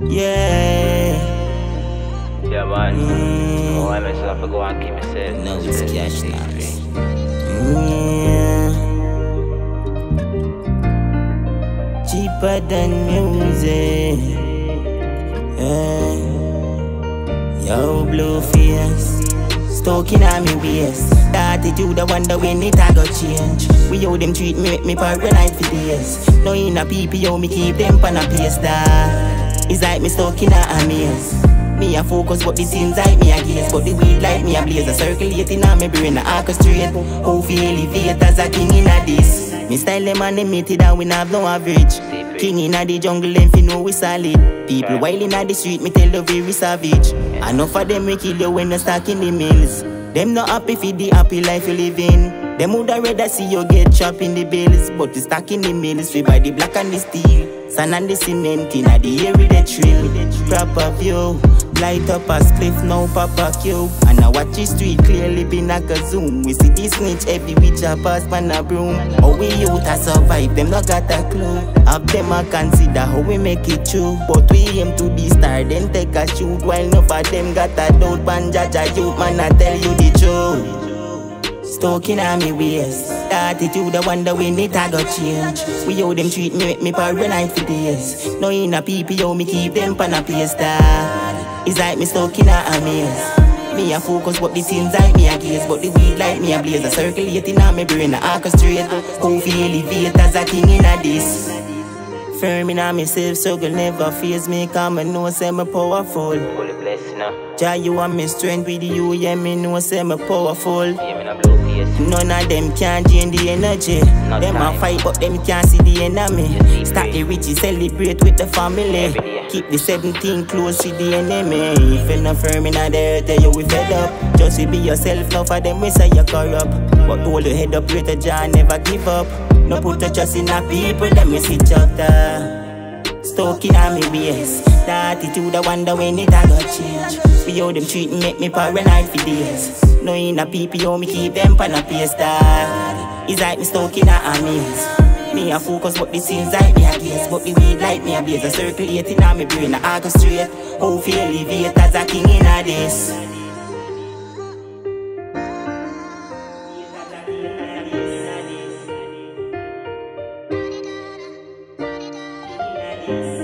Yeah. Yeah, man. Oh, I myself go and keep myself. No, it's cash now. Cheaper than music. Yeah. Yo, blue face. Stoking on me waist. The attitude I wonder when it I got change. We how them treat me, make me paranoid for days. Knowing a people, how me keep them pan a pace. It's like me stuck in a maze. Me a focus but the things like me a gaze. But the weed like me a blaze. A circulating on me brain a orchestrate. How feel elevate as a king in a this. Me style them animated and we not have no average. King in a the jungle them fi know we solid. People wild in a the street me tell you very savage. Enough of them we kill you when you stuck in the mills. Them not happy for the happy life you live in. Them woulda rather see you get chopped in the bills. But you stuck in the mills, we buy the black and the steel. Sand and the cement in a the air with the trill. Proper view, light up a spliff, now Papa Q. And I watch the street clearly been like a zoom. We see this snitch every witch a pass pan a broom. How we youth a survive, them not got a clue. Have them a consider how we make it true. But we aim to the star, then take a shoot. While none of them got a doubt, man judge youth, man I tell you the truth. Stoking on me waist. The attitude I wonder when it I got change. We how them treat me, make me paranoid for days. Knowing a people, how me keep them pan a pace. It's like me stuck in a maze. Me a focus but the things like me a gaze. But the weed like me a blaze. A circulating on me brain a orchestrate. How feel elevate as a king in a this. Firm in on myself, struggle never face me. Cause I know say me powerful. Holy bless, no. Jah, you are my strength with you, yeah, me know say me powerful. Yeah, me no blue face. None of them can drain the energy. Not Them time. a fight but them can't see the enemy. Stack the riches, celebrate with the family. Keep the 17 close to the enemy. If you're not firm in the earth, you will fed up. Just be yourself, now for them we say you're corrupt. But hold your head up, greater Jah, never give up. No put your trust in the people, them we see chapter. Stoking on me waist. The attitude I wonder when it I got change. We how them treat me, make me paranoid for days. Knowing a people, how me keep them pan a pace. It's like me stuck in a maze. Me a focus but the scenes like me a gaze. But the weed like me a blaze. A circulating on me brain a orchestrate. How feel elevate as a king in a this.